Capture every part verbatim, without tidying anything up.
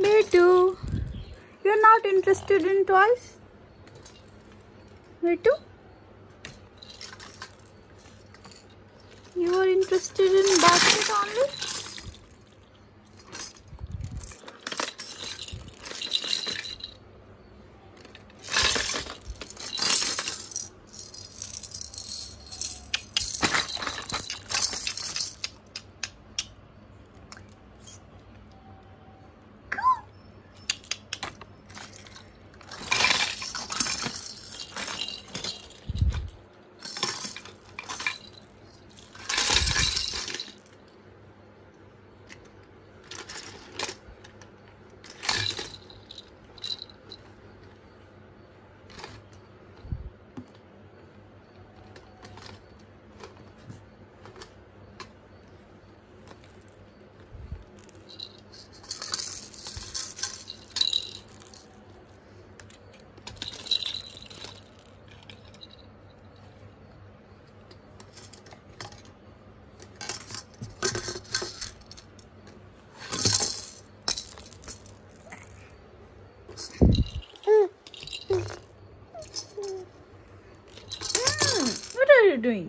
Betu, you're not interested in toys? Betu? You are interested in basket only? What are you doing?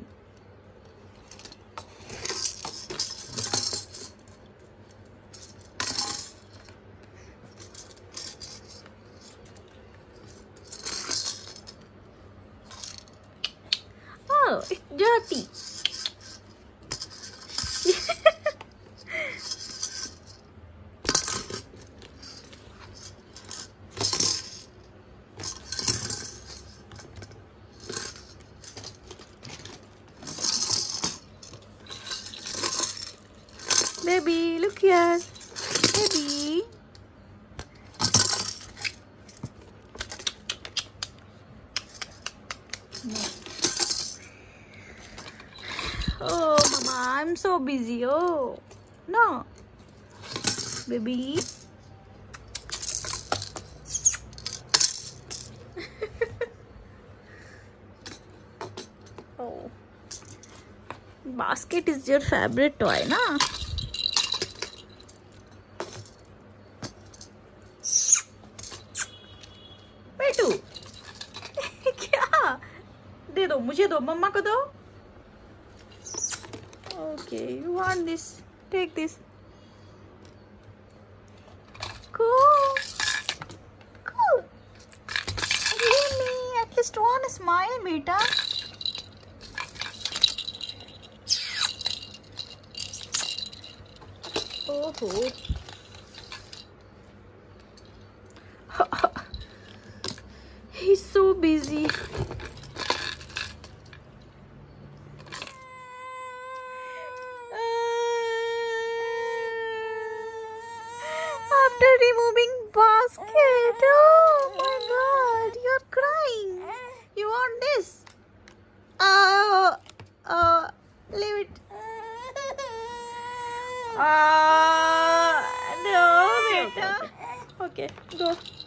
Oh, it's dirty. Baby, look here. Baby. Oh, Mama, I'm so busy. Oh, no. Baby. Oh. Basket is your favorite toy, na? बेटू क्या दे दो मुझे दो मम्मा को दो okay you want this take this cool cool give me at least one smile beta oh he's so busy. After removing basket, oh my God, you're crying. You want this? Uh, uh, leave it. Uh, no, beta. Okay, go.